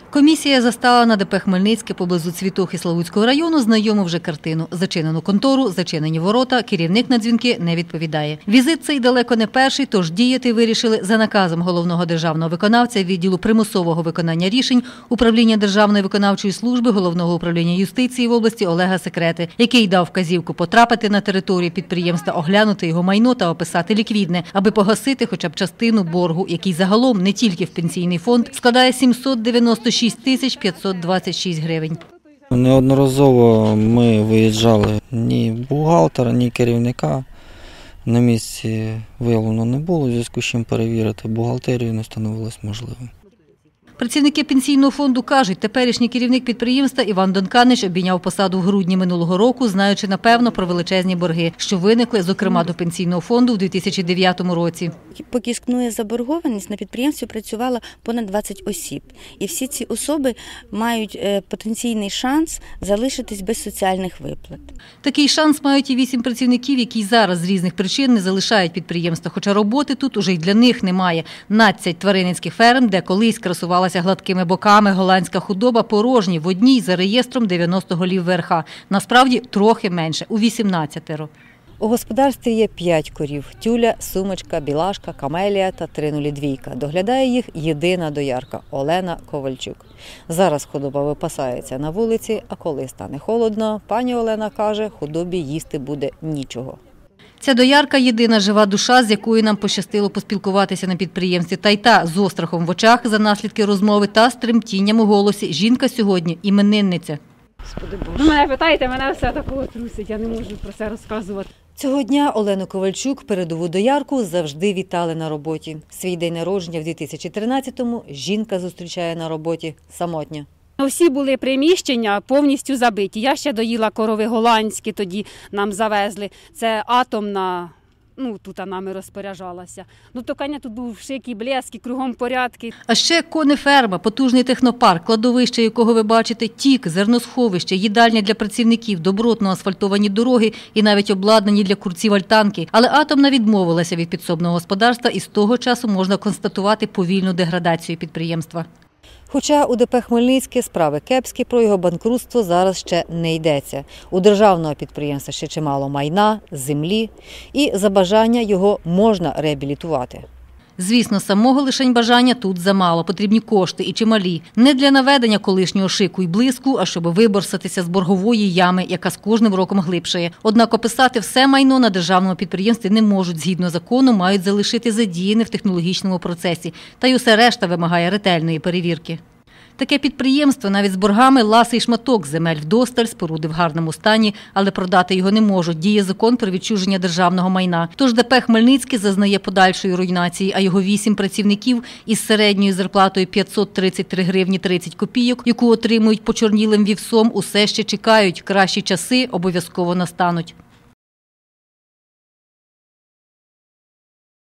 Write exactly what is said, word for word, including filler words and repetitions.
Комісія застала на ДП «Хмельницьке» поблизу Цвітухи Славутського району знайому вже картину. Зачинену контору, зачинені ворота, керівник на дзвінки не відповідає. Візит цей далеко не перший, тож діяти вирішили за наказом головного державного виконавця відділу примусового виконання рішень Управління Державної виконавчої служби Головного управління юстиції в області Олега Секрети, який дав вказівку потрапити на територію підприємства, оглянути його майно та описати ліквідне, аби погасити хоча б частину боргу, який загалом не тільки в пенсійний фонд складає сімсот дев'яносто шість тисяч п'ятсот двадцять шість гривень. Неодноразово ми виїжджали, ні бухгалтера, ні керівника на місці виявлено не було, в зв'язку з чим перевірити бухгалтерію не становилось можливим. Працівники пенсійного фонду кажуть, теперішній керівник підприємства Іван Донканич обійняв посаду в грудні минулого року, знаючи, напевно, про величезні борги, що виникли, зокрема, до пенсійного фонду в дві тисячі дев'ятому році. Поки існує заборгованість, на підприємстві працювало понад двадцять осіб. І всі ці особи мають потенційний шанс залишитись без соціальних виплат. Такий шанс мають і вісім працівників, які зараз з різних причин не залишають підприємства, хоча роботи тут уже й для них немає. надцять тваринницьких ферм, де колись красувалася гладкими боками голландська худоба, порожні в одній за реєстром дев'яносто голів ВРХ. Насправді трохи менше – у вісімнадцятеро. У господарстві є п'ять корів – тюля, сумочка, білашка, камелія та тринулідвійка. Доглядає їх єдина доярка – Олена Ковальчук. Зараз худоба випасається на вулиці, а коли стане холодно, пані Олена каже, худобі їсти буде нічого. Ця доярка – єдина жива душа, з якою нам пощастило поспілкуватися на підприємстві. Та й та з острахом в очах за наслідки розмови та з тремтінням у голосі. Жінка сьогодні – іменинниця. Ви мене питаєте, мене все такого трусить, я не можу про це розказувати. Цього дня Олену Ковальчук, передову доярку, завжди вітали на роботі. Свій день народження в дві тисячі тринадцятому жінка зустрічає на роботі самотня. Всі були приміщення повністю забиті. Я ще доїла корови голландські, тоді нам завезли. Це атомна, ну тут нами розпоряджалася. Ну то, коня, тут був шик і блеск, і кругом порядки. А ще конеферма, потужний технопарк, кладовище, якого ви бачите, тік, зерносховище, їдальня для працівників, добротно асфальтовані дороги і навіть обладнані для курців альтанки. Але атомна відмовилася від підсобного господарства і з того часу можна констатувати повільну деградацію підприємства. Хоча у ДП «Хмельницьке» справи кепські, про його банкрутство зараз ще не йдеться. У державного підприємства ще чимало майна, землі, і за бажання його можна реабілітувати. Звісно, самого лишень бажання тут замало, потрібні кошти і чималі. Не для наведення колишнього шику і блиску, а щоб виборсатися з боргової ями, яка з кожним роком глибшає. Однак описати все майно на державному підприємстві не можуть, згідно закону, мають залишити задіяне в технологічному процесі. Та й усе решта вимагає ретельної перевірки. Таке підприємство навіть з боргами ласий шматок земель вдосталь, споруди в гарному стані, але продати його не можуть. Діє закон про відчуження державного майна. Тож ДП «Хмельницьке» зазнає подальшої руйнації, а його вісім працівників із середньою зарплатою п'ятсот тридцять три гривні тридцять копійок, яку отримують почорнілим вівсом, усе ще чекають. Кращі часи обов'язково настануть.